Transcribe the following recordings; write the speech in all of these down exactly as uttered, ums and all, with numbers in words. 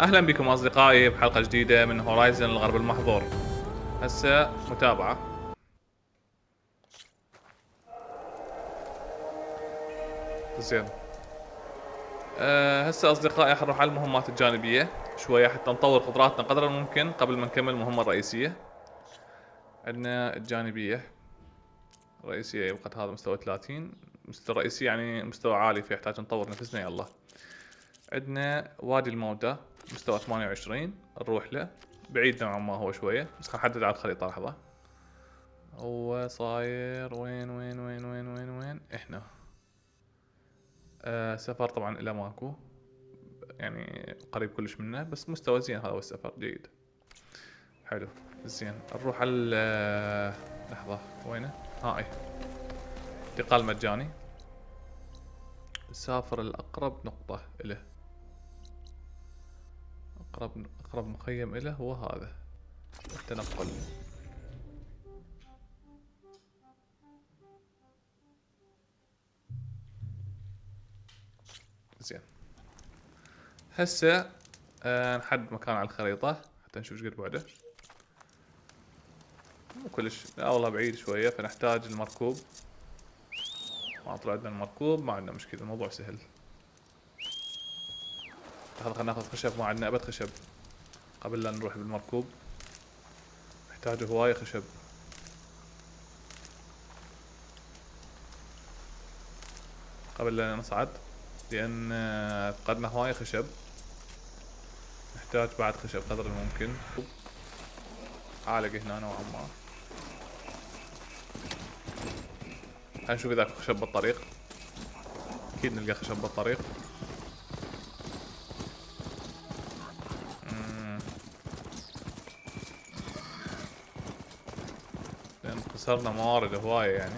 اهلا بكم اصدقائي بحلقة جديدة من هورايزن الغرب المحظور. هسه متابعة. زين. أه هسه اصدقائي حنروح على المهمات الجانبية شوية حتى نطور قدراتنا قدر الممكن قبل ما نكمل المهمة الرئيسية. عندنا الجانبية الرئيسية وقت هذا مستوى ثلاثين، مستوى رئيسي يعني مستوى عالي فيحتاج نطور نفسنا. يلا عندنا وادي الموتى مستوى ثمانية وعشرين، نروح له. بعيد نوعا ما هو شوية بس خلينا نحدد على الخريطة لحظة. هو صاير وين وين وين وين وين وين احنا. آه سفر طبعا الى ماكو، يعني قريب كلش منه بس مستوى زين. هذا هو السفر جيد حلو. زين نروح على آه، لحظة وينه هاي انتقال مجاني. نسافر الأقرب نقطة إله، أقرب أقرب مخيم إله هو هذا التنقل. زين هسه آه نحدد مكان على الخريطة حتى نشوف ايش قد بعده. مو كلش، لا والله بعيد شوية، فنحتاج المركوب. ما طلع عندنا المركوب، ما عندنا مشكلة، الموضوع سهل. لحظة خلينا ناخذ خشب، ما عندنا أبد خشب قبل لا نروح بالمركوب. نحتاج هواية خشب. قبل لا نصعد لأن فقدنا هواية خشب. نحتاج بعد خشب قدر الممكن. عالق هنا نوعا ما. خلينا نشوف إذا خشب بالطريق. أكيد نلقى خشب بالطريق. لأن خسرنا موارد هواية يعني.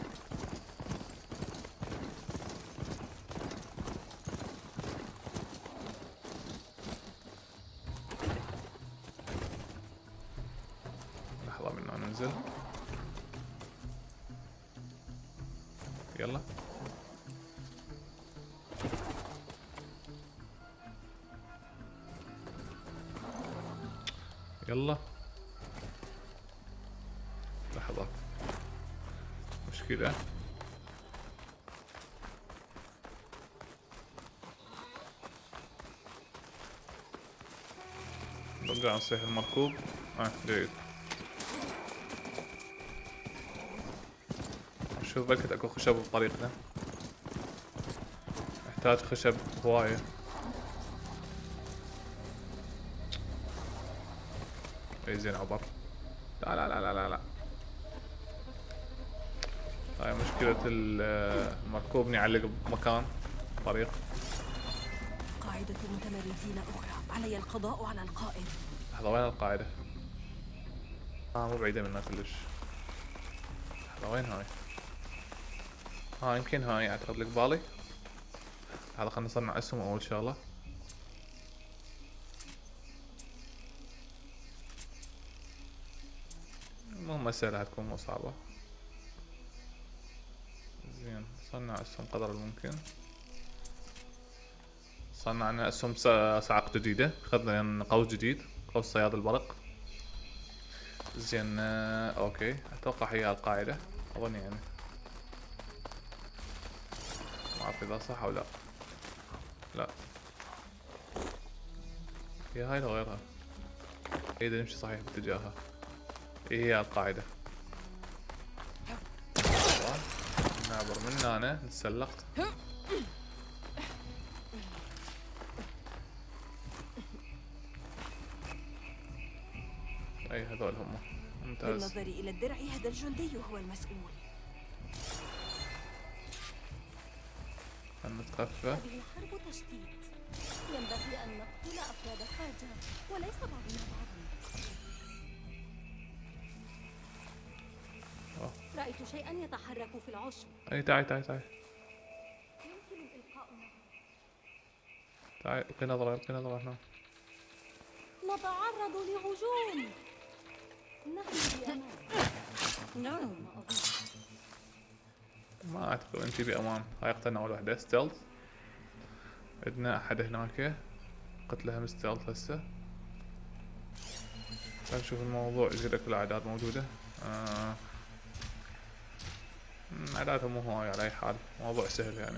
لحظة من هنا ننزل. يلا يلا. لحظة مشكلة. نرجع نصيح المركوب. اه جيد. شوف بلكت اكو خشب بطريقنا. نحتاج خشب هواية. اي زين عبر. لا لا لا لا لا لا. هاي مشكلة المركوب نعلق بمكان طريق. قاعدة متمردين أخرى، علي القضاء على القائد. لحظة وين القاعدة؟ اه مو بعيدة منا كلش. لحظة وين هاي؟ ها آه يمكن هاي اعتقد القبالي. هذا خلنا نصنع اسهم اول شغلة. المهمة سهلة هتكون مو صعبة. زين نصنع اسهم قدر الممكن. صنعنا اسهم صعق جديدة، اخذنا قوس جديد، قوس صياد البرق. زين آه اوكي اتوقع هي القاعدة اظن يعني. ما اعرف اذا صح او لا. لا هي هاي لو غيرها. هي نمشي صحيح باتجاهها. هي هي القاعدة. نعبر من هنا نتسلق. اي هذول هم. ممتاز. بالنظر إلى الدرع هذا الجندي هو المسؤول. نتخفى. هذه حرب تشتيت. ينبغي أن نقتل أفراد الحاجة وليس بعضنا بعضا. رأيت شيئا يتحرك في العشب. اي تعي تعي تعي يمكن إلقاء نظرة. تعي القي نظرة القي نظرة هنا. نتعرض لهجوم. نحن بأمان. نعم. ما اعتقد انتي بامان. هاي قتلنا اول وحدة ستيلث. عندنا احد هناك قتلها مستيلث هسه. خلينا نشوف الموضوع ايش قد كل الاعداد موجودة. آه. اعدادها مو هواي على اي حال، موضوع سهل يعني.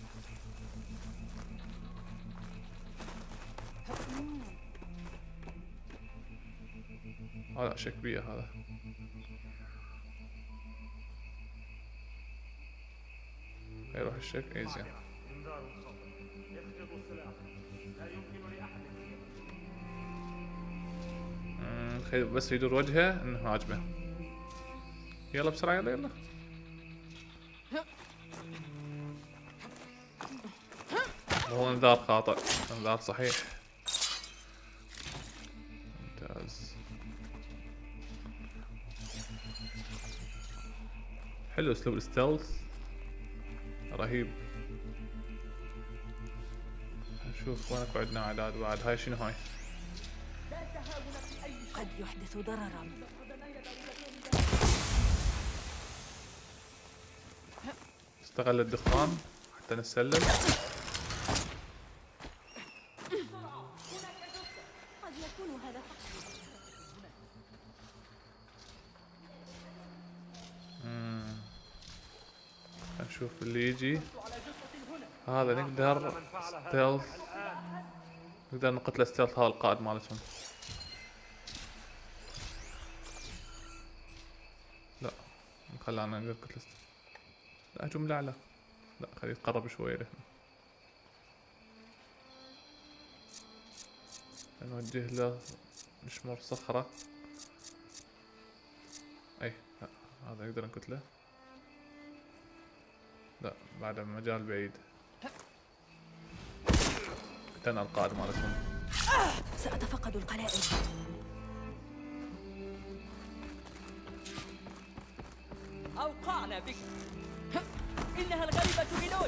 هذا شكبية هذا. يروح الشك اي زين. خير بس يدور وجهه انه عاجبه. يلا بسرعة يلا يلا. هو انذار خاطئ، انذار صحيح. ممتاز. حلو اسلوب الستيلث، رهيب. نشوف وين اكو عندنا اعداد بعد. هاي شنو هاي؟ قد يحدث ضررا. استغل الدخان حتى نتسلل. قد يكون هذا امم نشوف اللي يجي. هذا نقدر ستيلث، نقدر نقتل ستيلث هذا القائد مالتهم. لا خلانا نقدر نقتل ستيلث. لا جملة على، لا خليه يتقرب شوي له. نوجه له مشمور صخرة. اي لا هذا نقدر نقتله. لا بعد مجال بعيد. قتلنا القائد مالتهم. سأتفقد القلائد. أوقعنا بك. إنها الغريبة إلوي.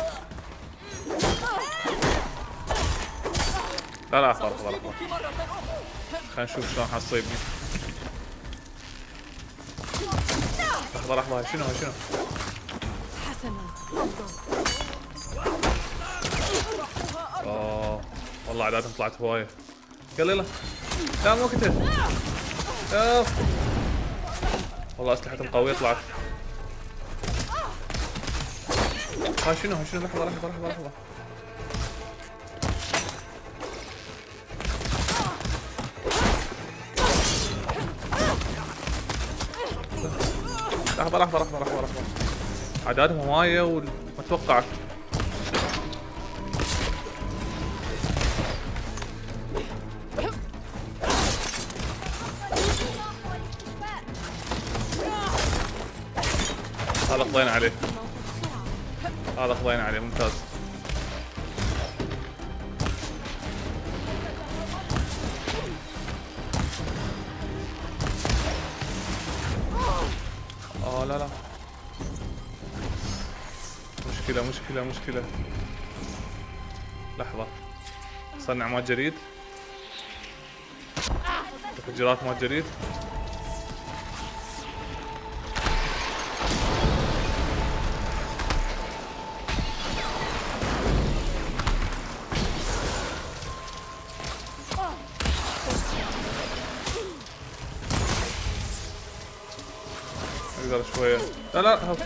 لا لا خلاص خلاص خلينا نشوف شلون حتصيبني. لحظة لحظة شنو شنو؟ حسنا. اوه والله اعدادهم طلعت هواية. يلا يلا لا مو وقته. اوف والله اسلحتهم قوية طلعت. ها شنو ها شنو لحظة لحظة لحظة لحظة. لحظة لحظة لحظة لحظة لحظة. أعدادهم هواية ومتوقعة. هذا قضينا عليه، هذا قضينا عليه ممتاز. اه لا لا مشكلة مشكلة مشكلة. لحظة صنع مواد جديد. تفجيرات مواد جديد. اقدر شوية. لا لا هف.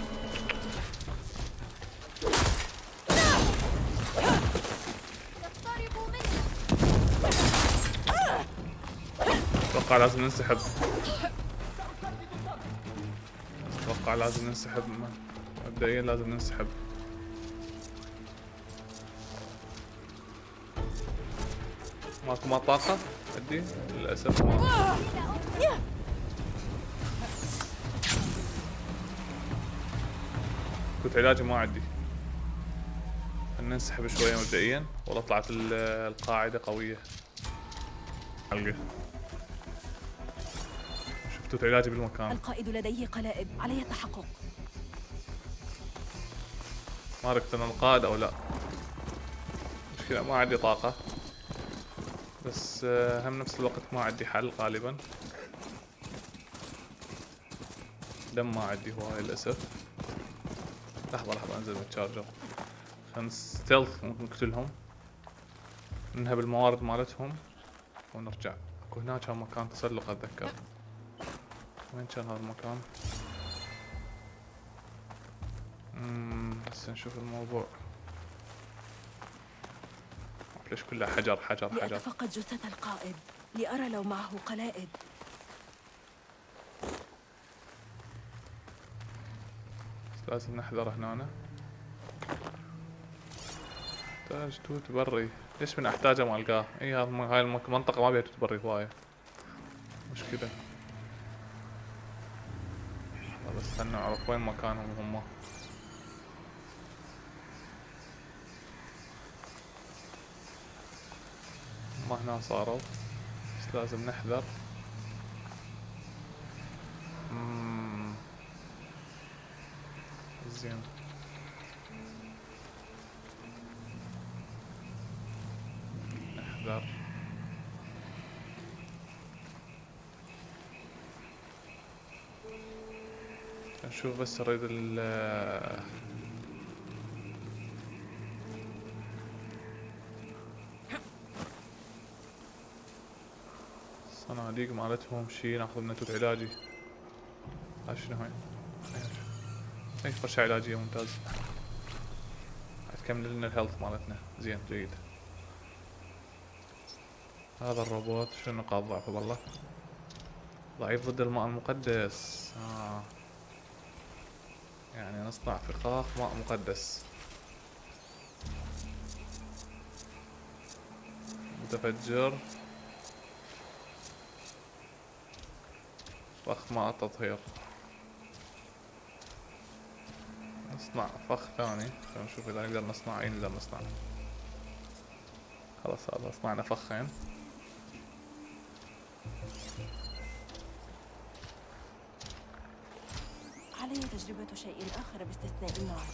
اتوقع لازم ننسحب. اتوقع لازم ننسحب مبدئيا لازم ننسحب. ماكو ما طاقة عندي للأسف. ما كنت علاجي ما عندي. ننسحب شوية مبدئيا. والله طلعت القاعدة قوية. حلقة شفتوا علاجي بالمكان. القائد لديه قلائد، علي التحقق. ما ركت انا القائد او لا. مشكلة ما عندي طاقة، بس هم نفس الوقت ما عندي حل غالبا. دم ما عندي هواي للأسف. لحظة لحظة انزل بالتشارجر. خلنا ستيلث ممكن نقتلهم. ننهب الموارد مالتهم ونرجع. اكو هناك كان مكان تسلق اتذكر. وين كان هذا المكان؟ امم هسه نشوف الموضوع. ليش كله حجر حجر حجر؟ لأتفقد جثة القائد لأرى لو معه قلائد. لازم نحذر هنا. احتاج توت بري. ليش من احتاجه ما القاه؟ اي هاي المنطقة ما بيها توت بري هواية. مشكلة. بس خلنا نعرف وين مكانهم هم. ما هنا صاروا. بس لازم نحذر. مم. زين. نحذر. نشوف بس اريد ال الصناديق مالتهم شي ناخذ منها توت علاجي. هاي شنو هاي؟ هاي فرشة علاجية ممتاز. تكمل لنا الهيلث مالتنا. زين جيد. هذا الروبوت شنو نقاط ضعفه والله؟ ضعيف ضد الماء المقدس. آه. يعني نصنع فخاخ ماء مقدس. متفجر. فخ ماء التطهير. نصنع فخ ثاني. نشوف اذا نقدر نصنع. اي نقدر نصنع. خلاص هذا صنعنا فخين. علي تجربة شيء آخر باستثناء النار.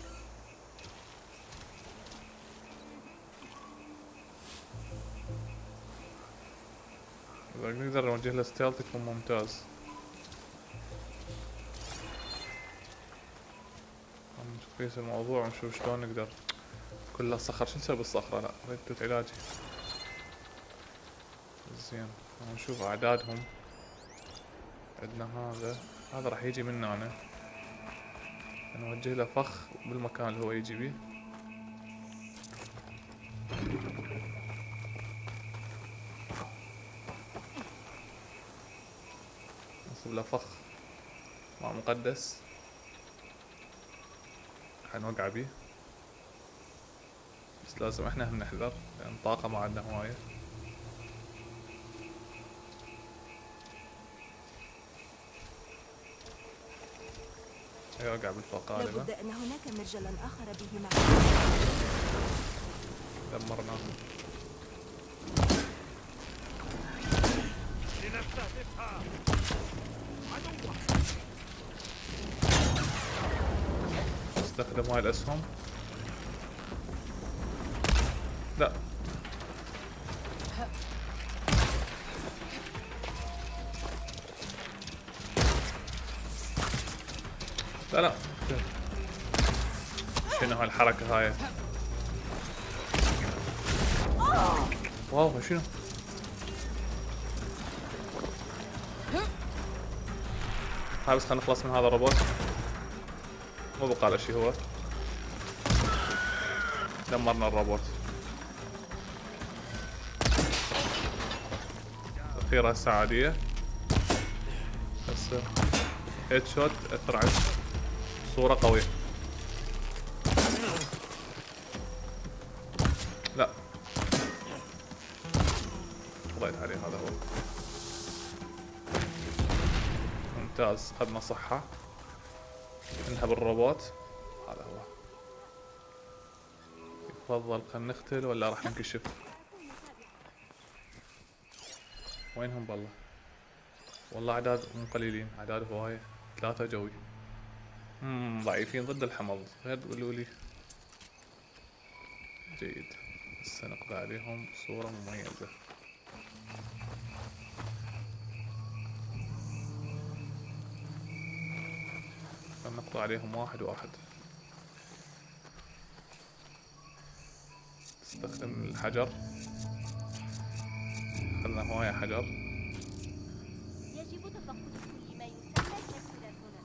إذا نقدر نوجه له ستيلث يكون ممتاز. نقيس الموضوع ونشوف شلون نقدر. كلها صخر. شو نسوي بالصخرة؟ لا اريد توت علاجي. زين نشوف اعدادهم. عندنا هذا. هذا راح يجي منا انا. نوجه له فخ بالمكان اللي هو يجي بيه. نصب له فخ ماء مقدس. حنوقع بيه. بس لازم احنا هم نحذر لان طاقة ما عندنا هواية. يوقع بالفقالبة. لابد أن هناك مرجلا آخر به معه. دمرناه. لنستهدفها. عدوة. استخدم هاي الأسهم. لا لا لا. شنو هالحركة هاي؟ واو شنو؟ هاي بس خلينا نخلص من هذا الروبوت. مو بقى له شي هو. دمرنا الروبوت. أخيرا هسه عادية. هسه هيد شوت أثر على صورة قوية. لا قضيت عليه. هذا هو ممتاز. خدنا صحة. انهب الروبوت. هذا هو. يفضل خلنا نقتل ولا راح ننكشف؟ وينهم بالله؟ والله اعداد مو قليلين. اعداد هواية. ثلاثة جوي. امم ضعيفين ضد الحمض. غير تقولوا لي. جيد. هسه نقضي عليهم بصورة مميزة. نقضي عليهم واحد واحد. نستخدم الحجر. خلنا هواية حجر. يجب تفقد كل ما يسمى الكبسولات هنا.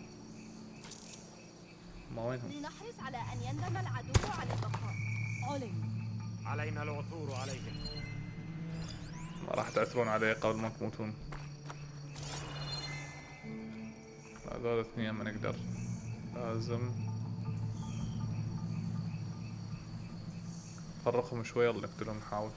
ما وينهم؟ لنحرص على أن يندم العدو على البقاء. علم. علينا العثور عليهم. ما راح تعثرون عليه قبل ما تموتون. هذول اثنين ما نقدر. لازم نفرقهم شوي يلا نقتلهم نحاول.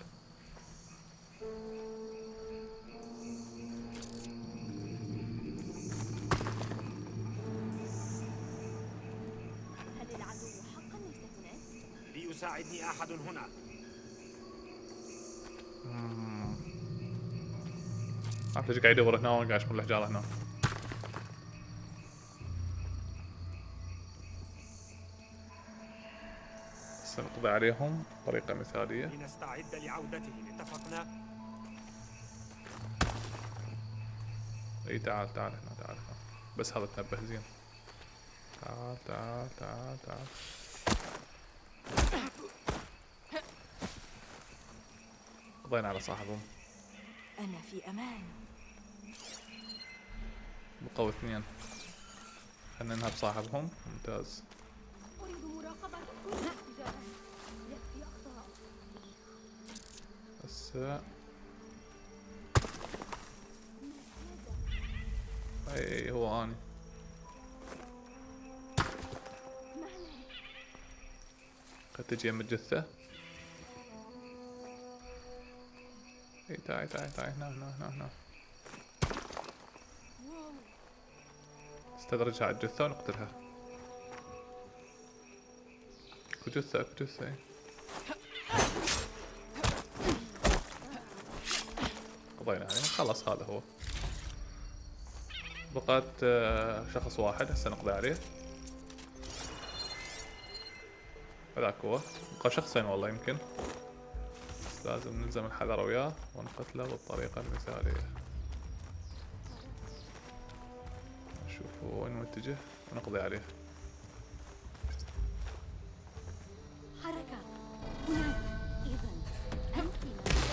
هل العدو حقا ليس هناك؟ ليساعدني أحد هنا. عارف ليش قاعد يدور هنا وانا قاعد اشمر الحجارة هنا. بس نقضي عليهم بطريقة مثالية. لنستعد لعودتهم، اتفقنا؟ اي تعال تعال هنا تعال هنا. بس هذا تنبه زين. تعال تعال تعال تعال. قضينا على صاحبهم. أنا في أمان. بقوا اثنين. خلنا ننهب صاحبهم. ممتاز. أريد مراقبة كل اتجاه. يكفي أخطاء. هسه اي هو اني. قد تجي يم الجثة. اي تعي تعي تعي هنا هنا هنا هنا. استدرجها على الجثة ونقتلها. اكو جثة اكو جثة اي. قضينا عليه خلص هذا هو. بقت شخص واحد هسه نقضي عليه. هذاك هو. بقى شخصين والله يمكن. بس لازم نلزم الحذر وياه ونقتله بالطريقة المثالية. نشوف هو وين متجه ونقضي عليه. حركة هناك. إذن أنت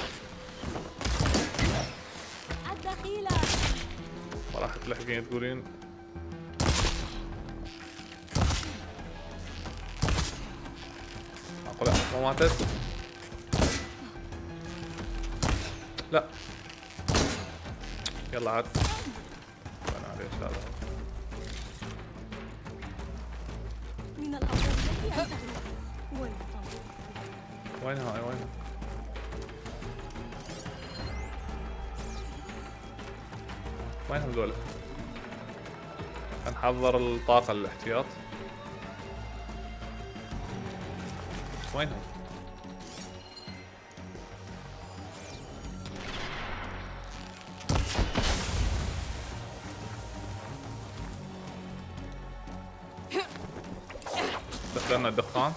الدخيلة. ما راح تلحقين تقولين. معقولة ما ماتت؟ لا. يلا عاد. انا عليه هذا. من الأفضل أن تعرف وين تنظر. وينها هاي وينها؟ وينهم ذولا؟ نحضر الطاقة للاحتياط. وينهم؟ دخلنا الدخان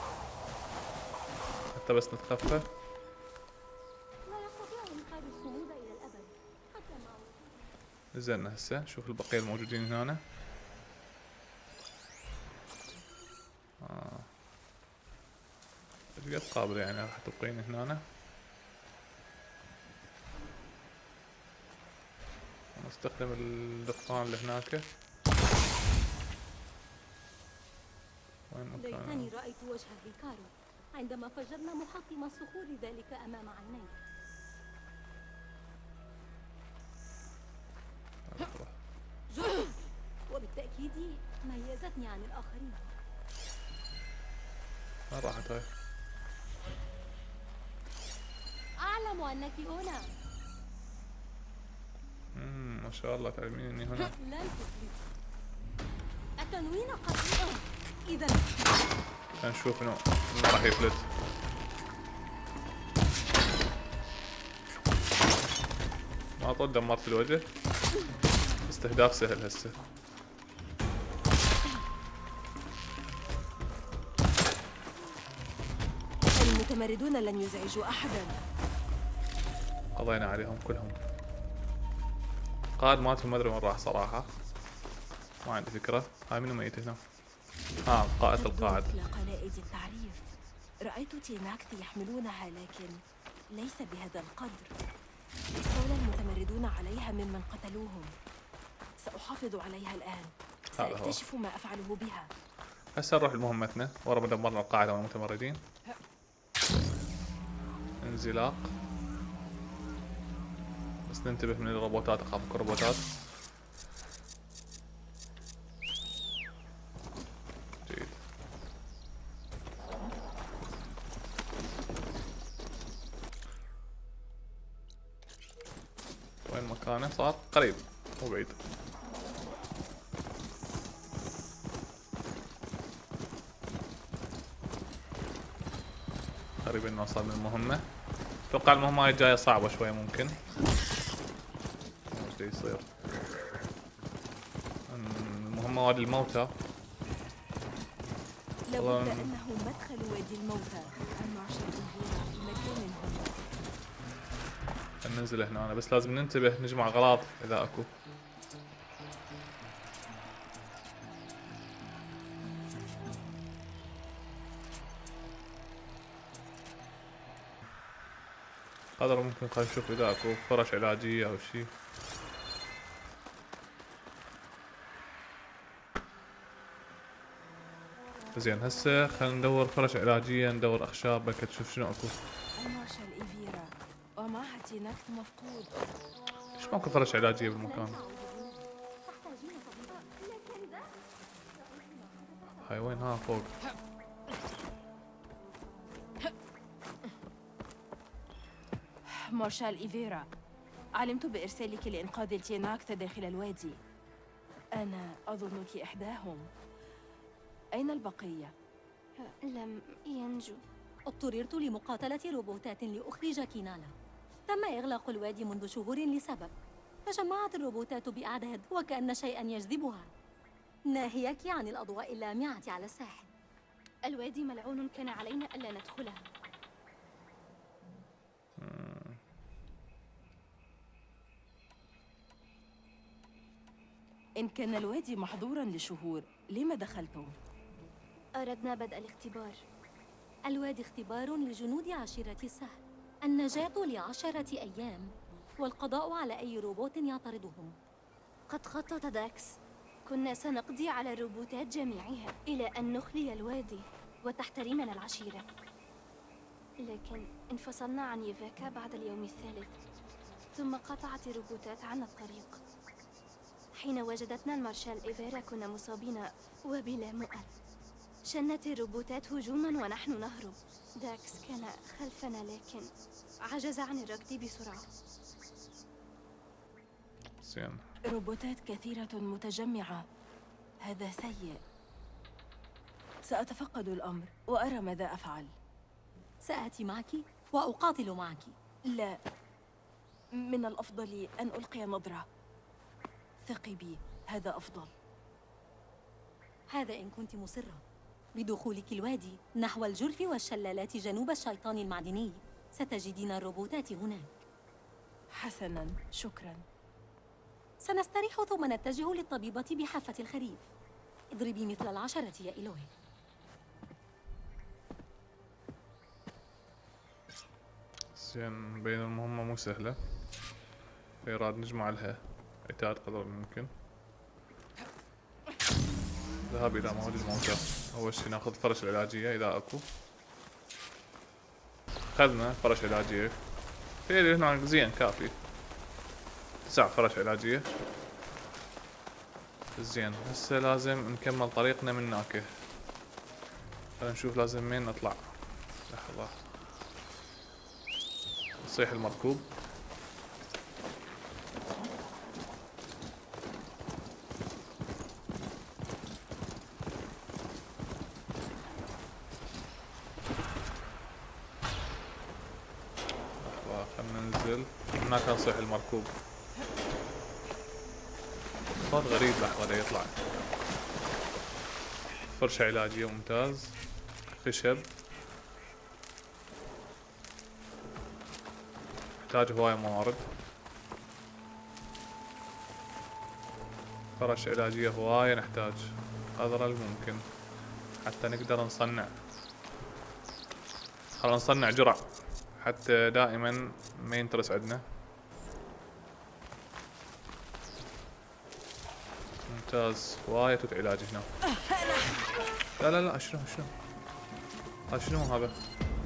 حتى بس نتخفف. لا يستطيع إنقاذ الصمود إلى الأبد حتى مع نزلنا هسه نشوف البقية الموجودين هنا. آه. ايش قد قابل يعني راح تبقين هنا. نستخدم الدخان اللي هناك. وين ليتني مكانه؟ رأيت وجه هيكارو عندما فجرنا محطم الصخور ذلك أمام عيني. وبالتأكيد ميزتني عن الآخرين. وين راحت هاي؟ أعلم أنك هنا. امم ما شاء الله تعلمين اني هنا. لن تفلت. التنوين قد إذا نشوف انه ما راح يفلت. ما طول دمرت في الوجه. استهداف سهل هسه. المتمردون لن يزعجوا أحدا. قضينا عليهم كلهم. قائد مالتهم ما ادري وين راح صراحة. ما عندي فكرة. هاي منو ميت هنا؟ اه قائد القاعد. مثل قلائد التعريف. رأيت تيناكث يحملونها لكن ليس بهذا القدر. استولى المتمردون عليها ممن قتلوهم. سأحافظ عليها الآن. سأكتشف ما أفعله بها. هسه نروح لمهمتنا ورا ما دمرنا القاعدة والمتمردين. انزلاق. بس ننتبه من الروبوتات، أخاف من الروبوتات. جيد. وين مكانه؟ صار قريب مو بعيد. قريب انه نوصل من المهمة. اتوقع المهمة هاي الجاية صعبة شوية ممكن. ايش دا يصير؟ المهمة وادي الموتى. لابد انه مدخل وادي الموتى. المارشال إيفيرا في مكان هنا. ننزل هنا بس لازم ننتبه نجمع اغراض اذا اكو. قدر ممكن خلينا نشوف اذا اكو فرش علاجية او شي. زين هسه خلينا ندور فرش علاجية، ندور اخشاب بلكي تشوف شنو اكو. المارشال إيفيرا ومعها تيناكث مفقود. ليش ماكو فرش علاجية بالمكان؟ هاي وين؟ ها فوق. مارشال إيفيرا، علمت بإرسالك لإنقاذ تيناكث داخل الوادي. أنا أظنك إحداهم. أين البقية؟ لم ينجو. اضطررت لمقاتلة روبوتات لأخرج كينانا. تم إغلاق الوادي منذ شهور لسبب. تجمعت الروبوتات بأعداد وكأن شيئا يجذبها. ناهيك عن الأضواء اللامعة على الساحل. الوادي ملعون، كان علينا ألا ندخلها. إن كان الوادي محظورا لشهور، لما دخلتم؟ أردنا بدء الاختبار. الوادي اختبار لجنود عشيرة السهل. النجاة لعشرة أيام والقضاء على أي روبوت يعترضهم. قد خطط داكس. كنا سنقضي على الروبوتات جميعها إلى أن نخلي الوادي وتحترمنا العشيرة. لكن انفصلنا عن يفاكا بعد اليوم الثالث، ثم قطعت الروبوتات عنا الطريق. حين وجدتنا المارشال إيفيرا كنا مصابين وبلا مؤن. شنت الروبوتات هجوما ونحن نهرب. داكس كان خلفنا لكن عجز عن الركض بسرعة. زين. روبوتات كثيرة متجمعة، هذا سيء. سأتفقد الأمر وأرى ماذا أفعل. سآتي معك وأقاتل معك. لا، من الأفضل أن ألقي نظرة. ثقي بي، هذا أفضل. هذا إن كنت مصرة. بدخولك الوادي نحو الجرف والشلالات جنوب الشيطان المعدني ستجدين الروبوتات هناك. حسناً، شكراً. سنستريح ثم نتجه للطبيبة بحافة الخريف. اضربي مثل العشرة يا إلوي. زين بين المهمة مو سهلة. إيراد نجمع لها عتاد قدر الإمكان. ذهاب إلى مواد الموتى. أول شي ناخذ فرش علاجية إذا أكو. أخذنا فرش علاجية. في هنا زين كافي. تسع فرش علاجية. زين هسه لازم نكمل طريقنا من هناك. خلينا نشوف لازم وين نطلع. لحظة. يصيح المركوب. هناك نصيح المركوب. صوت غريب لحظة دا يطلع. فرشة علاجية ممتاز. خشب. نحتاج هواية موارد. فرش علاجية هواية نحتاج قدر الممكن حتى نقدر نصنع. خلينا نصنع جرع حتى دائما ما ينترس عندنا. ممتاز. وايد توت علاج هنا. لا لا لا شنو شنو هذا شنو هذا؟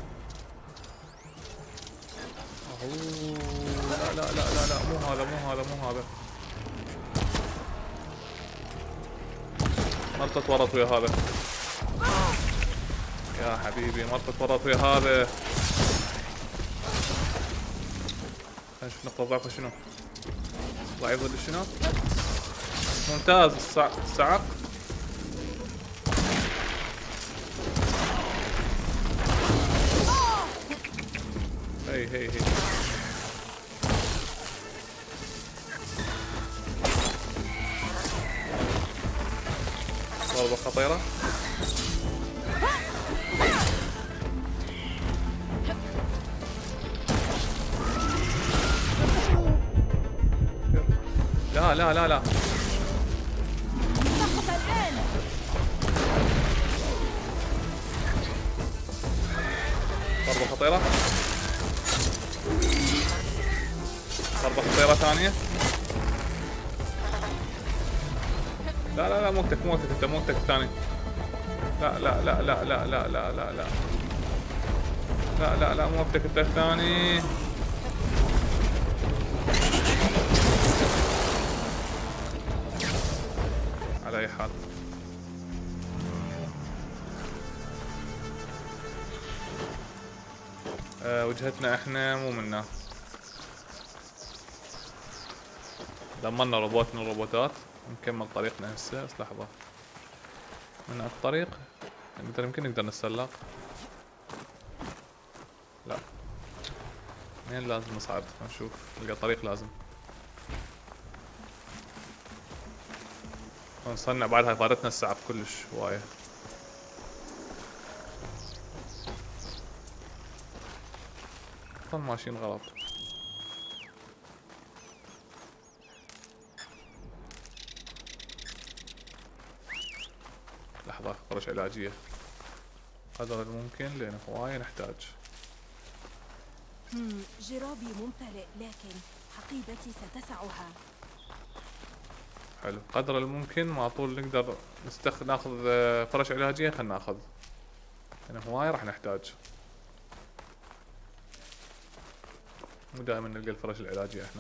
اوه لا لا لا لا لا مو هذا مو هذا مو هذا. مرت تورط ويا هذا يا حبيبي، مرت تورط ويا هذا. خلينا نشوف نقطة ضعفه شنو. ضعيف ضد شنو؟ ممتاز. الصعق. هي هي هي ضربة خطيرة. لا لا لا لا ضربة خطيرة. ضربة خطيرة ثانية. لا لا لا مو وقتك مو وقتك انت مو وقتك الثاني. لا لا لا لا لا لا لا لا لا لا لا لا مو وقتك انت الثاني. على اي حال أه وجهتنا احنا مو منا. دمرنا روبوت من الروبوتات. نكمل طريقنا هسه. بس لحظة من الطريق مثلا يمكن نقدر نتسلق. لا منين لازم نصعد؟ نشوف نلقى طريق لازم نصنع. بعد هاي فارتنا السعف كلش هواية. طن ماشيين غلط. لحظة فرش علاجية قدر الممكن لأن هواية نحتاج. جرابي ممتلئ لكن حقيبتي ستسعها. حلو. قدر الممكن ما طول نقدر نستخ ناخذ فرش علاجية. خلنا ناخذ لأن هواية راح نحتاج. مو دائما نلقى الفرش العلاجية احنا.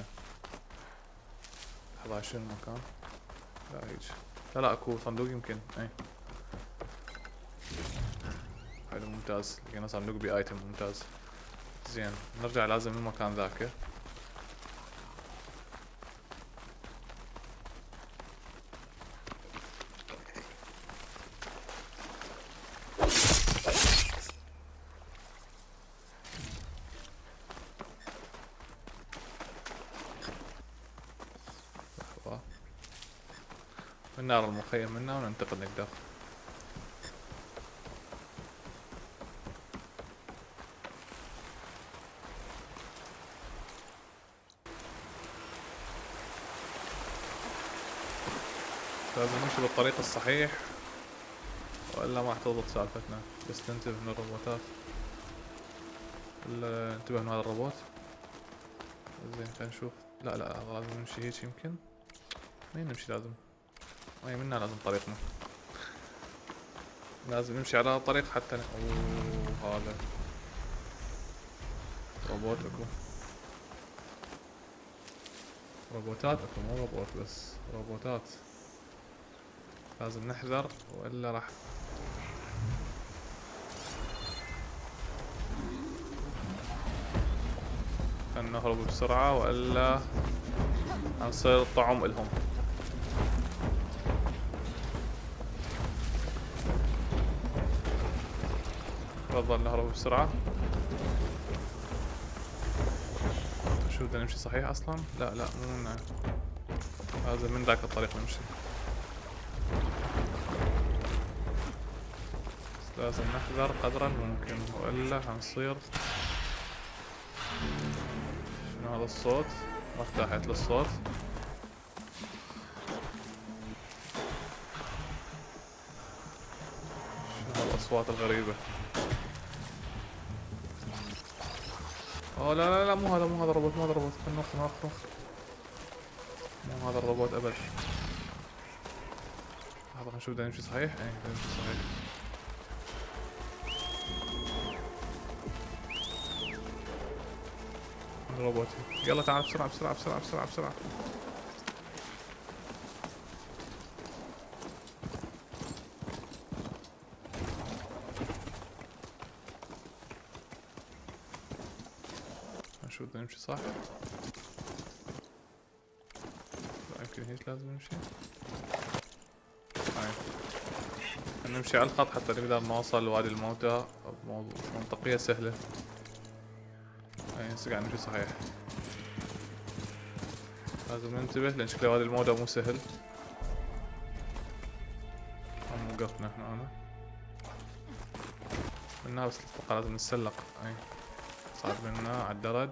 لحظة شنو المكان؟ لا هيج. لا لا اكو صندوق يمكن. اي حلو ممتاز. لقينا صندوق بي ايتم. ممتاز. زين نرجع لازم المكان ذاك. من نار المخيم منا وننتقل نقدر. لازم نمشي بالطريق الصحيح والا ما راح تضبط سالفتنا. بس ننتبه من الروبوتات. ولا ننتبه من هذا الروبوت. زين خلينا نشوف. لا لا لازم نمشي هيك يمكن. وين نمشي؟ لازم اي منا لازم طريقنا. لازم نمشي على الطريق حتى ن... اوه هذا روبوت. اكو روبوتات. اكو مو روبوت بس روبوتات. لازم نحذر والا راح خلنا نهرب بسرعة والا نصير طعم الهم. نفضل نهرب بسرعة. شو بدنا نمشي صحيح اصلا؟ لا لا مو من لازم من ذاك الطريق نمشي. بس لازم نحذر قدر الممكن والا حنصير. شنو هذا الصوت؟ ما ارتاحت للصوت. شنو هالاصوات الغريبة؟ اوه لا لا لا مو هذا مو هذا الروبوت مو هذا الروبوت. خلنا نوخ نوخ نوخ. مو هذا الروبوت ابد. لحظة خلينا نشوف بدنا نمشي صحيح؟ ايه بدنا نمشي صحيح. الروبوت يلا تعال بسرعة بسرعة بسرعة بسرعة بسرعة. نشوف بدنا نمشي صح. لا يمكن هيك لازم نمشي. هاي خلينا نمشي على الخط حتى نقدر نوصل لوادي الموتى بمنطقية سهلة. هاي هسه قاعد نمشي صحيح. لازم ننتبه لان شكله وادي الموتى مو سهل. هم وقفنا احنا انا منها بس اتوقع لازم نتسلق. اي صعد منا على الدرج.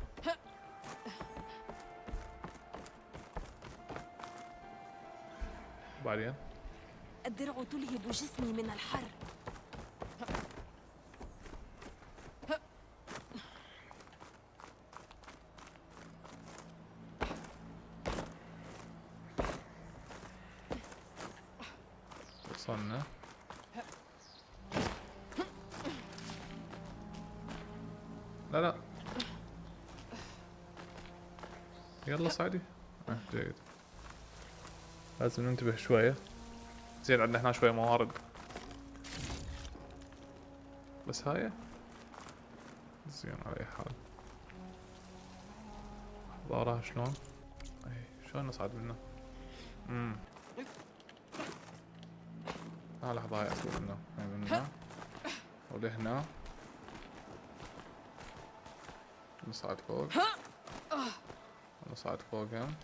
بعدين الدرع تلهب جسمي من الحر. وصلنا. لا لا يلا صعدي. اه جيد. لازم ننتبه شوية. زين عندنا هنا شوية موارد بس هاي زين على اي حال. ظهرها شلون؟ اي شلون نصعد منه؟ امم ها لحظة هاي اسوي منه. هاي منه ولهنا نصعد فوق. نصعد فوق هم.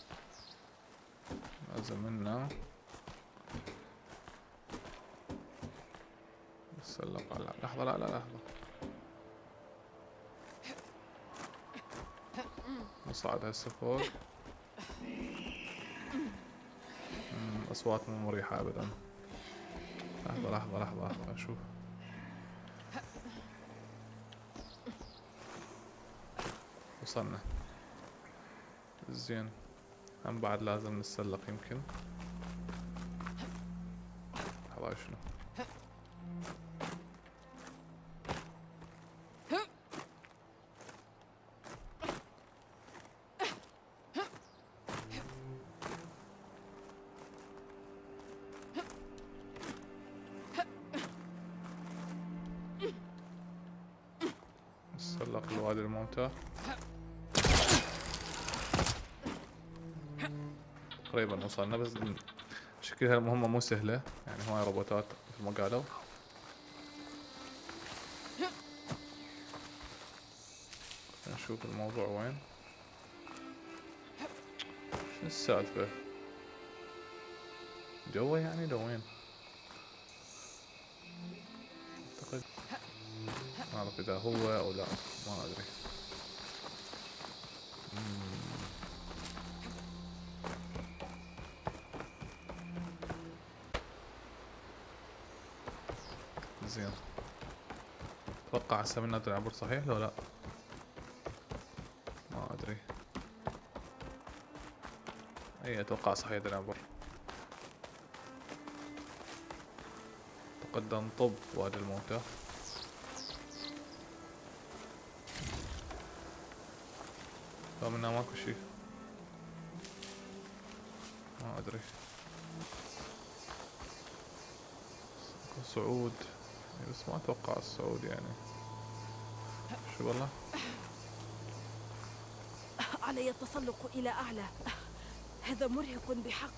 لازم منا نتسلق على لحظة. لا لا لحظة نصعد هسه فوق. أصوات مو مريحة أبدا. لحظة لحظة لحظة لحظة أشوف. وصلنا. زين هم بعد لازم نتسلق يمكن. لحظة شنو؟ نتسلق الوادي الموتى. تقريبا وصلنا بس شكلها المهمة مو سهلة يعني. هواي روبوتات مثل ما قالوا. نشوف الموضوع وين. شنو السالفة؟ جوا يعني لوين؟ اعتقد ما اعرف اذا هو او لا ما ادري. زين اتوقع هسه منا نعبر صحيح لو لا؟ ما ادري. اي اتوقع صحيح نعبر. اعتقد نطب وادي الموتى. لو منا ماكو شي ما ادري. صعود بس ما اتوقع الصعود يعني. شو والله؟ علي التسلق إلى أعلى. هذا مرهق بحق.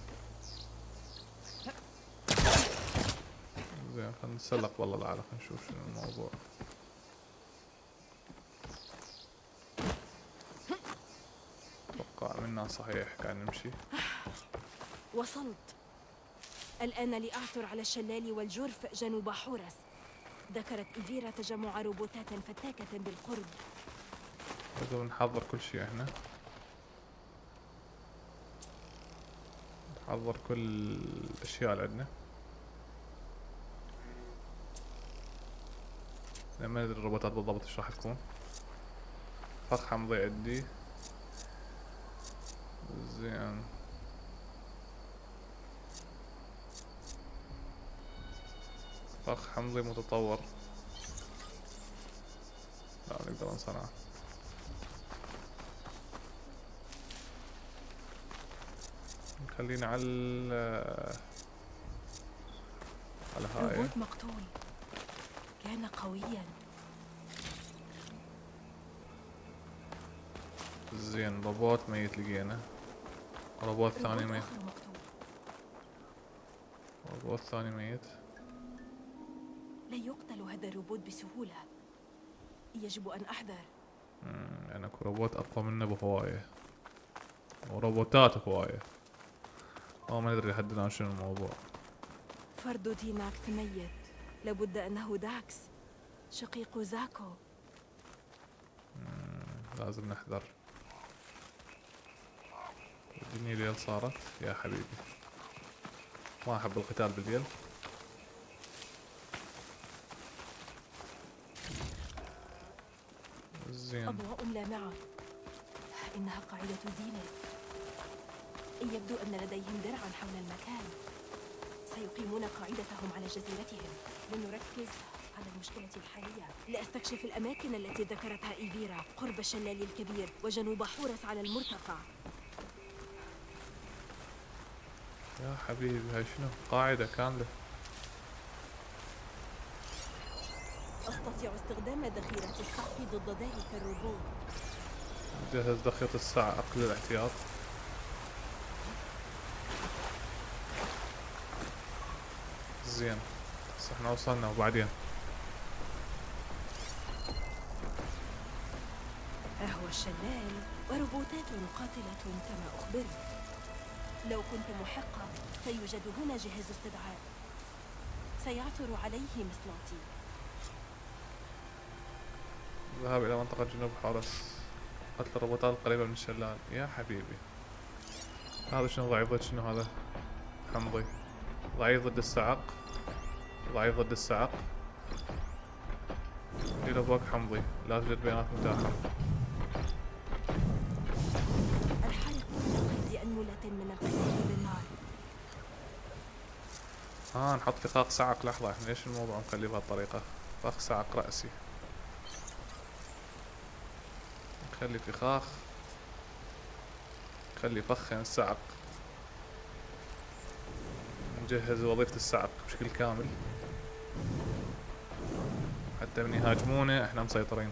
زين خلينا نتسلق والله الأعلى. خلينا نشوف شنو الموضوع. اتوقع منا صحيح قاعد نمشي. وصلت. الآن لأعثر على الشلال والجرف جنوب حورس. ذكرت إيفيرا تجمع روبوتات فتاكة بالقرب. لازم نحضر كل شيء احنا. نحضر كل الأشياء اللي عندنا. ما ندري الروبوتات بالضبط ايش راح تكون. فخ حمضي عندي زين. فخ حمضي متطور، لا نقدر نصنعه. خلينا على على هاي. روبوت مقتول كان قويا. زين روبوت ميت لقينا. روبوت ثاني ميت. روبوت ثاني ميت. لا يقتل هذا الروبوت بسهولة، يجب أن أحذر. امم يعني اكو روبوت اقوى منه بهواية، وروبوتات هواية، ما ما ندري لحد الان شنو الموضوع. فرد تيناك ميت، لابد أنه داكس شقيق زاكو. لازم نحذر. الدنيا ليل صارت يا حبيبي، ما احب القتال بالليل. زين. أضواء لامعة، إنها قاعدة زينة. يبدو أن لديهم درعا حول المكان، سيقيمون قاعدتهم على جزيرتهم. لنركز على المشكلة الحالية، لأستكشف الأماكن التي ذكرتها إيفيرا قرب الشلال الكبير وجنوب حورس على المرتفع. يا حبيبي هاي شنو؟ قاعدة كاملة. أستطيع استخدام ذخيرة السقف ضد ذلك الروبوت. جهز ذخيرة الصعق للاحتياط. زين بس احنا وصلنا وبعدين أهو الشلال وروبوتات قاتلة كما أخبرت. لو كنت محقة سيوجد هنا جهاز استدعاء سيعثر عليه مصلاتي. الذهاب إلى منطقة جنوب حورس، قتل الروبوتات القريبة من الشلال. يا حبيبي هذا شنو ضعيف ضد شنو؟ هذا حمضي ضعيف ضد الصعق، ضعيف ضد الصعق. إلى فوق حمضي، لا توجد بيانات متاحة. الحريق متقد أنملة من القتال بالنار. اه نحط فخاخ صعق. لحظة احنا ليش الموضوع مخليه بهالطريقة؟ فخ صعق رأسي، نخلي فخاخ، نخلي فخ الصعق، نجهز وظيفة الصعق بشكل كامل حتى من يهاجمونا احنا مسيطرين.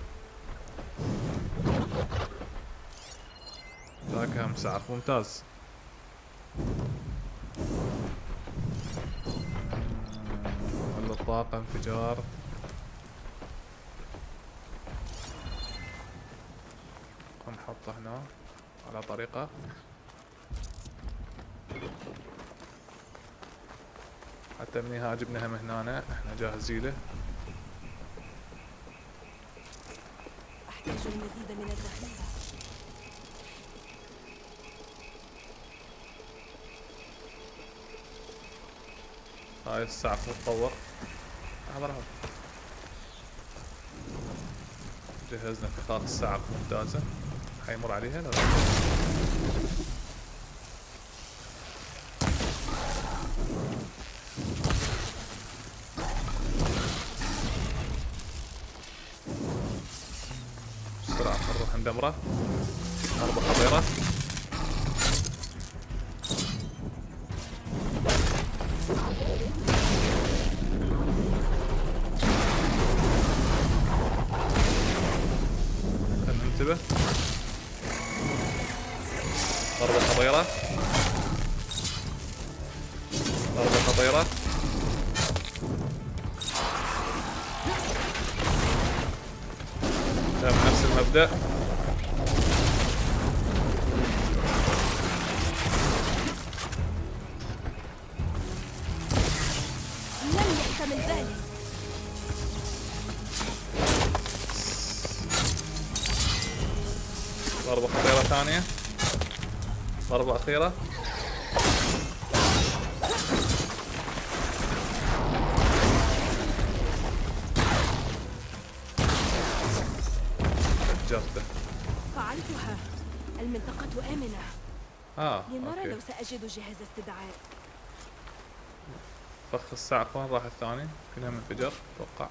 ذاك هم صعق ممتاز. ولا الطاقة انفجار. نحطه هنا على طريقة. حتى من يهاجمنا هم هنا احنا جاهزين له. أحتاج المزيد من الذخيرة. هاي الساعة متطور. لحظة لحظة، جهزنا فخاخ الساعة ممتازة. حيمر عليها ولا لا؟ بسرعة نروح ندمره. ضربة خطيرة. خلنا ننتبه. ضربة خطيرة، ضربة خطيرة. نفس المبدأ. لن يحتمل ذلك. ضربة خطيرة ثانية، ضربة أخيرة. جرده. المنطقة آمنة. اه لنرى اوكي. لو سأجد جهاز استدعاء. فخ الساعة اخوان راح الثاني، كلها منفجر اتوقع.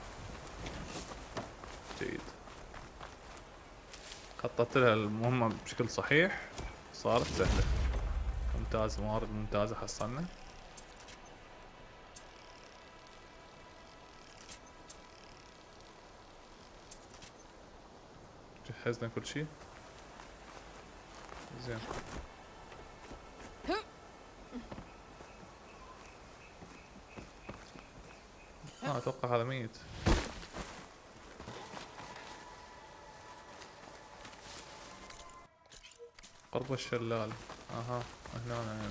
جيد. خططت لها المهمة بشكل صحيح، صارت سهلة. ممتاز، موارد ممتازة حصلنا. جهزنا كل شيء زين. اه اتوقع هذا ميت. قرب الشلال. اها هنا يعني.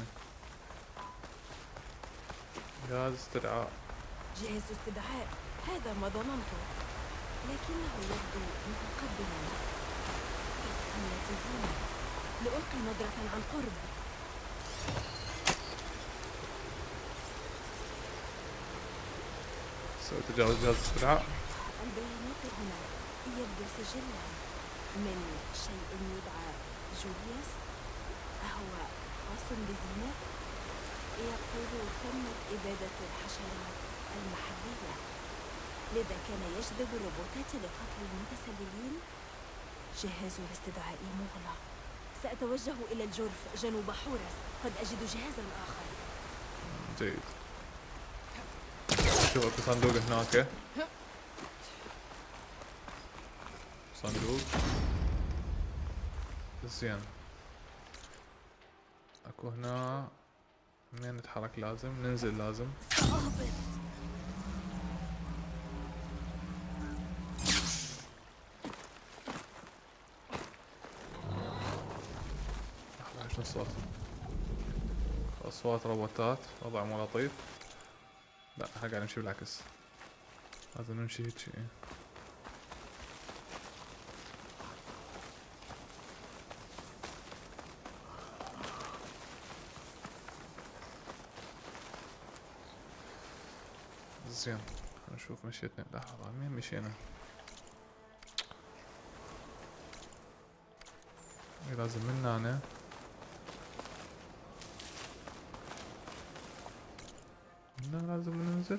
جهاز استدعاء. جهاز استدعاء، هذا ما ظننته، لكنه يبدو متقدما. إنها زينة، لألقي نظرة عن قرب. سوي تجاوز جهاز استدعاء. البيانات هنا يبدو سجلا من شيء يدعى جوليوس، أهو خاص بزينة؟ يقول تمت إبادة الحشرات المحلية، لذا كان يجذب الروبوتات لقتل المتسللين. جهاز الاستدعاء مغلق. سأتوجه إلى الجرف جنوب حورس، قد أجد جهازا آخر. جيد. شوف اكو صندوق هناك. صندوق زين. اكو هنا منين نتحرك؟ لازم ننزل، لازم سأهبط. لحظة شنو الصوت؟ اصوات روبوتات، وضع مو لطيف. لا احنا قاعد نمشي بالعكس، لازم نمشي هيجي. زين نشوف مشيتنا. لحظة مين مشينا؟ لازم من هنا. لا لازم ننزل.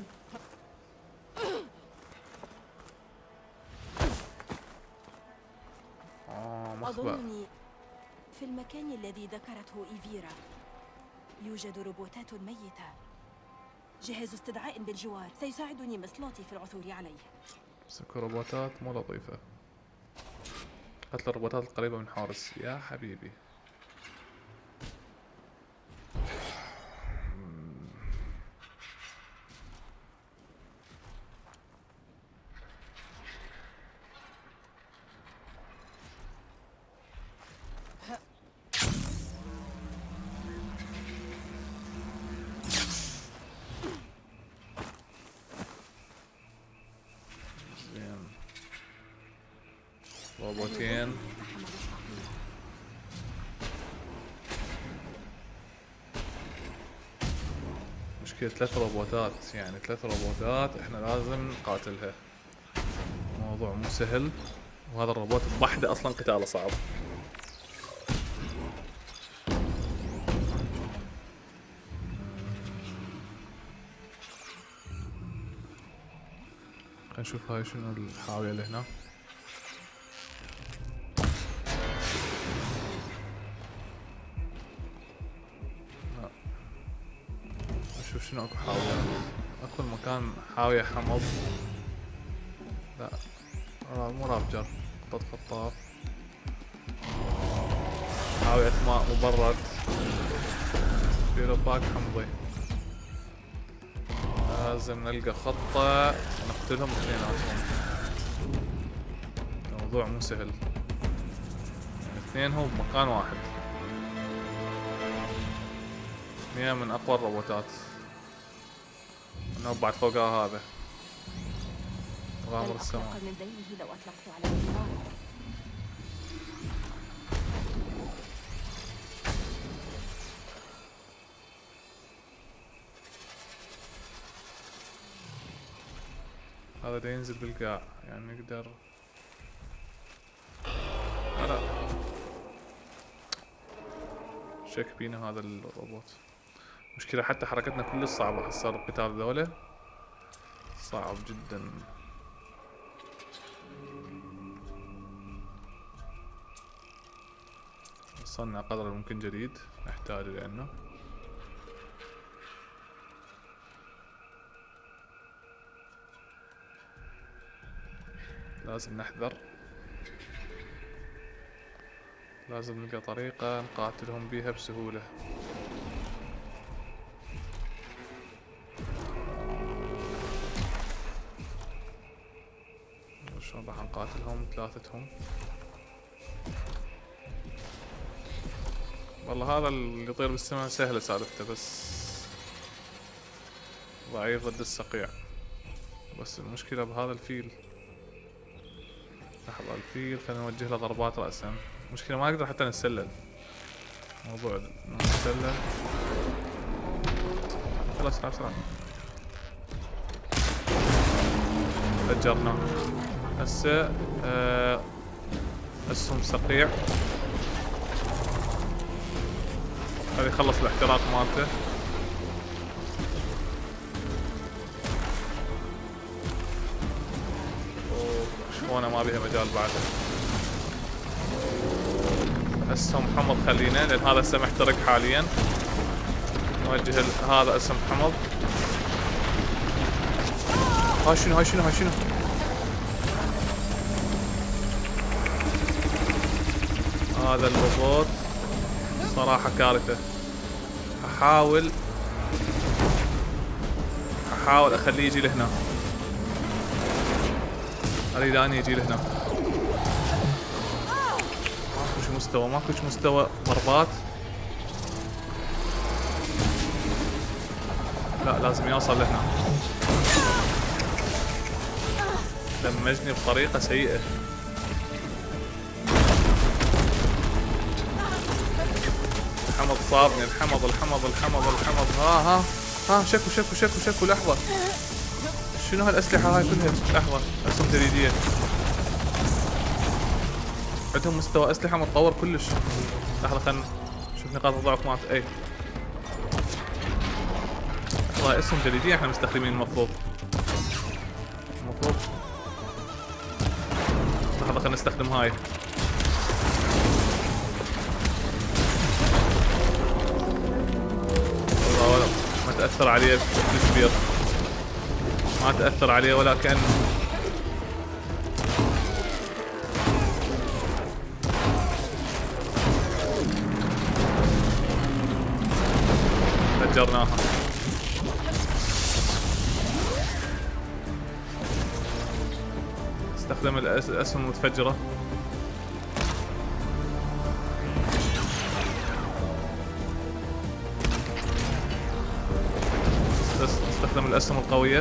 آه مخبأ. أظنني في المكان الذي ذكرته إيفيرا يوجد روبوتات ميتة. جهاز استدعاء بالجوار سيساعدني مسلوتي في العثور عليه. بس اكو روبوتات مو لطيفة. قتل الروبوتات القريبة من حارس يا حبيبي. زين. روبوتين. مشكلة ثلاث روبوتات، يعني ثلاث روبوتات احنا لازم نقاتلها. الموضوع مو سهل، وهذا الروبوت بوحده اصلا قتاله صعب. خلينا نشوف هاي شنو الحاوية اللي هنا. لا نشوف شنو اكو حاوية. اكو المكان حاوية حمض. لا مو رابجر، خطط خطاف. حاوية ماء مبرد. بيروباك حمضي. لازم نلقى خطة نقتلهم اثنيناتهم. الموضوع مو سهل، اثنين هم بمكان واحد. اثنين من اقوى الروبوتات. انه بعد فوقها هذا غامر السماء. من ذيله لو أطلقت عليه النار. هذا دا ينزل بالقاع يعني نقدر. لا شك بينا هذا الروبوت. مشكلة حتى حركتنا كلش صعبة، صار القتال ذولا صعب جدا. وصلنا قدر ممكن جديد نحتاجه لأنه لازم نحذر، لازم نلقى طريقة نقاتلهم بيها بسهولة. شلون راح نقاتلهم ثلاثتهم؟ والله هذا اللي يطير بالسماء سهلة سالفته، بس ضعيف ضد الصقيع. بس المشكلة بهذا الفيل، لحظة الفيل خلينا نوجه له ضربات رأسا. المشكلة ما نقدر حتى نتسلل، موضوع نتسلل. خلاص خلاص خلاص فجرناه. هسه أه اسهم صقيع، هذا يخلص الاحتراق مالته. شلونه ما بيها مجال بعد. اسهم حمض خلينا، لان هذا هسه محترق حاليا. نوجه هذا اسهم حمض. هاي شنو هاي شنو هاي شنو؟ هذا الروبوت صراحة كارثة. احاول احاول اخليه يجي لهنا، اريد اني يجي لهنا. ماكوش مستوى ماكوش مستوى ضربات. لا لازم يوصل لهنا. دمجني بطريقة سيئة. الحمض صابني، الحمض الحمض الحمض الحمض. ها ها ها شكو شكو شكو شكو. لحظة، شنو هالأسلحة هاي كلها؟ لحظة، أسهم جديدية عندهم مستوى أسلحة متطور كلش. لحظة خلنا نشوف نقاط الضعف مالت. اي لحظة، أسهم جديدية احنا مستخدمين المفروض المفروض لحظة خلنا نستخدم هاي. والله ما تأثر عليه بشكل كبير، ما تأثر عليه ولا كأن. فجرناها. استخدم الأسهم المتفجرة. استخدم الأسهم القوية.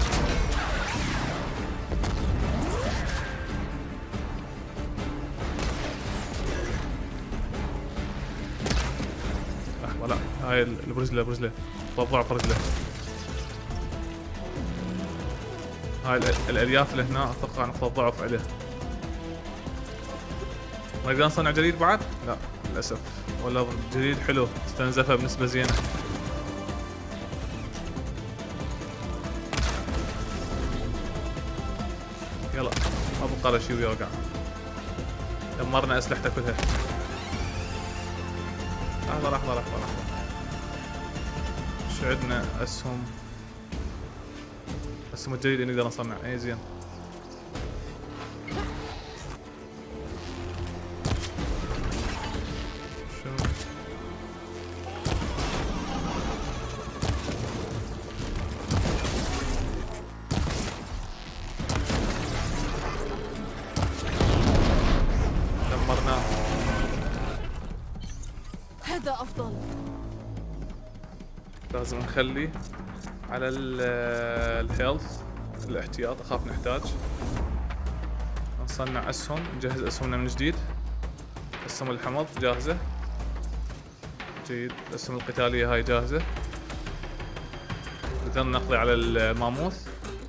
لحظة، لا هاي البرزلة برزلة ضعف برزلة. هاي الألياف اللي هنا أتوقع نقطة ضعف عليه. ما نقدر نصنع جديد بعد؟ لا للأسف. ولا جديد حلو استنزفه بنسبة زينة. يلا ما بقى له شي ويوقع. دمرنا أسلحته كلها. لحظة لحظة لحظة لحظة. شو عندنا؟ أسهم أسهم الجديدة نقدر نصنع. اي زين. شو دمرناه. هذا أفضل. لازم نخلي على الهيلث الاحتياط، اخاف نحتاج. نصنع اسهم، نجهز اسهمنا من جديد. اسهم الحمض جاهزة. جيد. الاسهم القتالية هاي جاهزة. قدرنا نقضي على الماموث.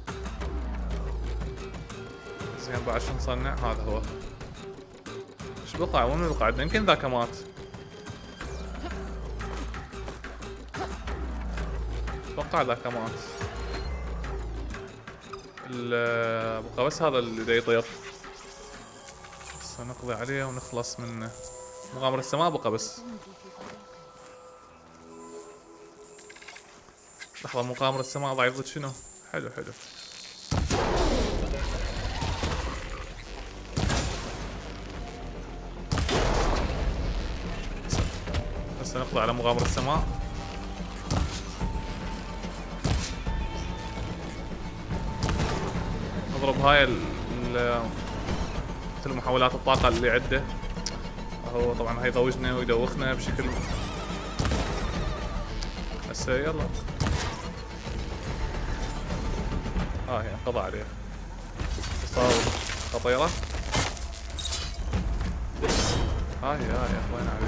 زين بعد شو نصنع؟ هذا هو. ايش بقع؟ وين بقع عندنا؟ يمكن ذاك مات. اتوقع لا كمان. بقى بس هذا اللي دا يطير. بس نقضي عليه ونخلص منه. مغامرة السماء بقى بس. لحظة، مغامرة السماء ضعيف ضد شنو؟ حلو حلو. هسه نقضي على مغامرة السماء. نضرب هاي ال مثل محاولات الطاقة اللي عنده. هو طبعا هيضوجنا ويدوخنا بشكل. هسه يلا. اه هي انقضى عليه. صار خطيرة. هاي هاي اخوان عليك.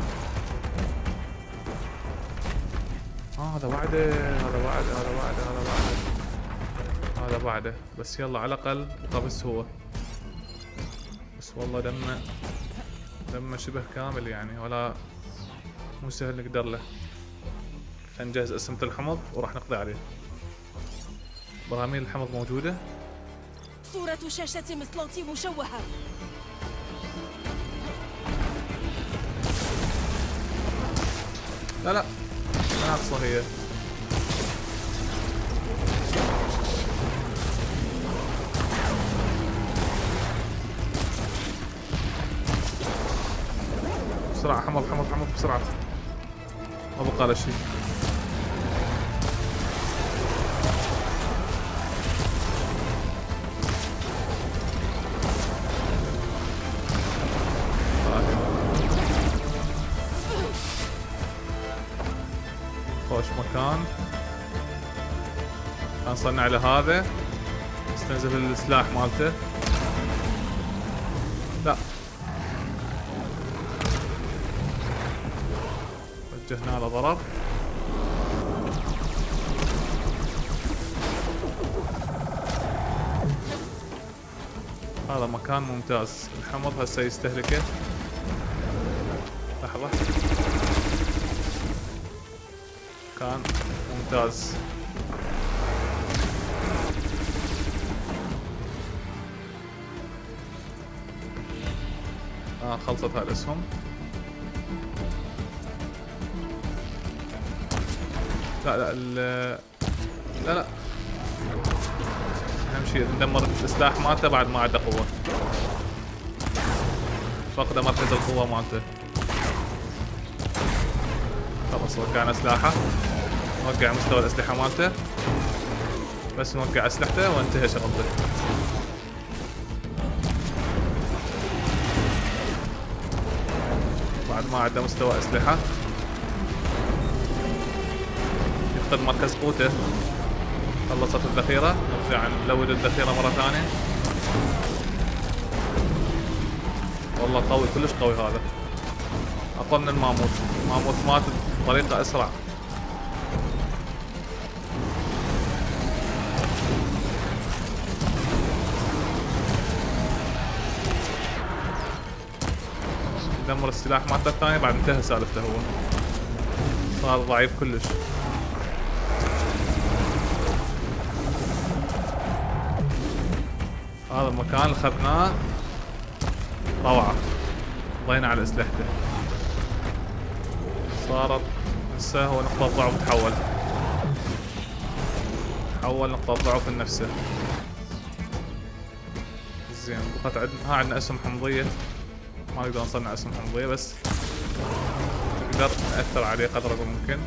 اه هذا بعده هذا بعده هذا بعده هذا بعده هذا بعده. بس يلا على الاقل بقى بس هو. بس والله دمه دمه شبه كامل يعني، ولا مو سهل نقدر له. خلينا نجهز اسمة الحمض وراح نقضي عليه. براميل الحمض موجودة. صورة شاشة مسلوطي مشوهة. لا لا ناقصة هي. بسرعة حمض حمض حمض بسرعة. ما بقى له شيء. خوش مكان. كان صنع على هذا. استنزف السلاح مالته. لا وجهنا له ضرر. هذا مكان ممتاز. الحمض هسه يستهلكه. لحظة. كان ممتاز. اه خلصت هاي الاسهم. لا لا لا لا اهم شيء ندمر السلاح مالته بعد ما عنده قوة. فقد مركز القوة مالته. خلص وقعنا سلاحه. نوقع مستوى الأسلحة مالته. بس نوقع أسلحته وانتهى شغلته. بعد ما عنده مستوى أسلحة يفقد مركز قوته. خلصت الذخيرة. نرجع نلود الذخيرة مرة ثانية. والله قوي كلش قوي هذا. أقوى من الماموت. الماموت مات بطريقة أسرع. دمر السلاح مالته الثاني بعد انتهى سالفته هو. صار ضعيف كلش. هذا المكان اللي اخذناه روعة. ضينا على اسلحته. صارت هسه هو نقطة ضعف. تحول تحول نقطة ضعف لنفسه. زين بقت عندنا ها عندنا اسهم حمضية. ما نقدر نصنع اسهم حمضية بس نقدر نأثر عليه قدر الممكن.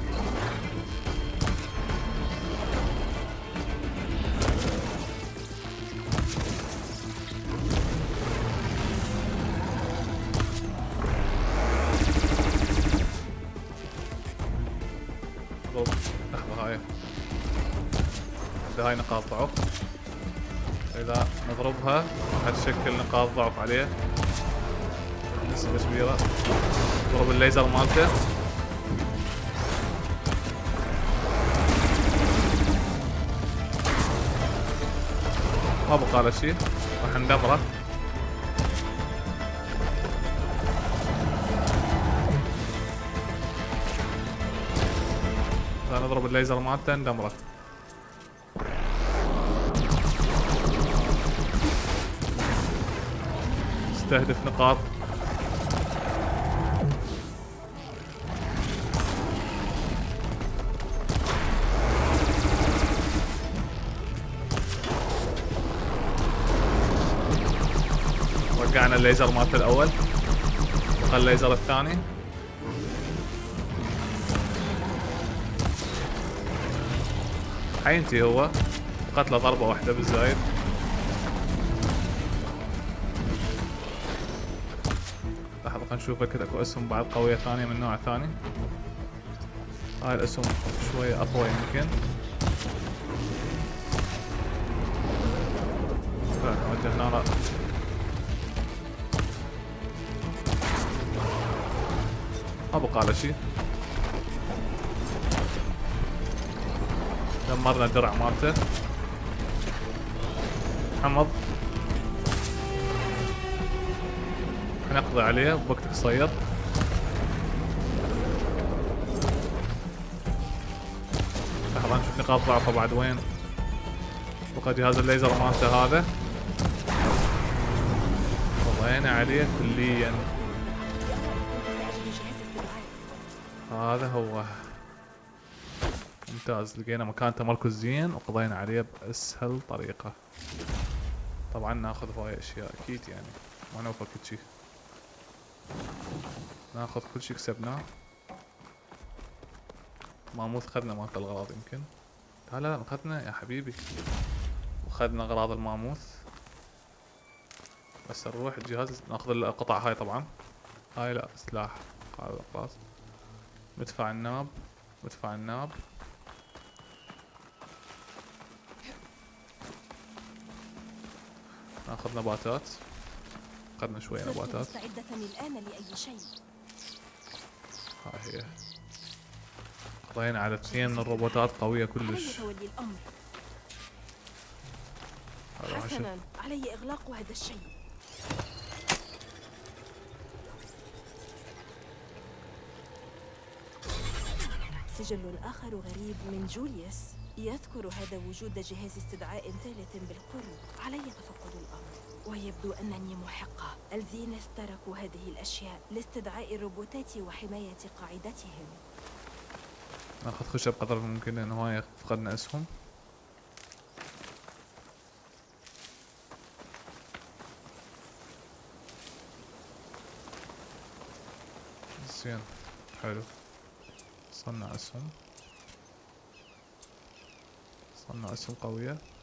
لحظة هاي هاي نقاط ضعف. إذا نضربها راح تشكل نقاط ضعف عليه نسبة كبيرة. نضرب الليزر مالته. ما بقى له شيء. راح ندمره. نضرب الليزر مالته ندمره. نستهدف نقاط. وقعنا الليزر مالته الاول، بقى الليزر الثاني. حينتي هو قتله ضربة واحدة بالزايد. لحظة خلينا نشوف اكيد اكو اسهم بعد قوية ثانية من نوع ثاني. هاي الاسهم شوية اقوى يمكن. نوجه نار. ما بقى على شي. دمرنا الدرع مالته. حمض حنقضي عليه بوقت قصير. لحظة نشوف نقاط ضعفه بعد وين. بقى جهاز الليزر مالته هذا قضينا عليه كليا. هذا هو ممتاز. لقينا مكان تمركز زين وقضينا عليه بأسهل طريقة. طبعا ناخذ هواي اشياء اكيد يعني ما نوفر كل شي. ناخذ كل شي كسبناه. ماموث خذنا مالت الأغراض يمكن. لا لا اخذنا يا حبيبي. وخذنا اغراض الماموث. بس نروح الجهاز ناخذ القطع هاي طبعا. هاي لا سلاح قاعدة الاقراص. مدفع الناب مدفع الناب. ناخذ نباتات. اخذنا شوية نباتات. مستعدة الآن لأي شيء. هاي هي. قضينا على اثنين من الروبوتات قوية كلش. تولي الأمر. حسنا علي إغلاق هذا الشيء. سجل آخر غريب من جوليوس يذكر هذا وجود جهاز استدعاء ثالث بالقرب. علي تفقد الأمر ويبدو أنني محقة. الزينث تركوا هذه الأشياء لاستدعاء الروبوتات وحماية قاعدتهم. ناخذ خشب قدر الممكن لأن هواية فقدنا أسهم. زين حلو. صنع أسهم. صنع أسهم قوية.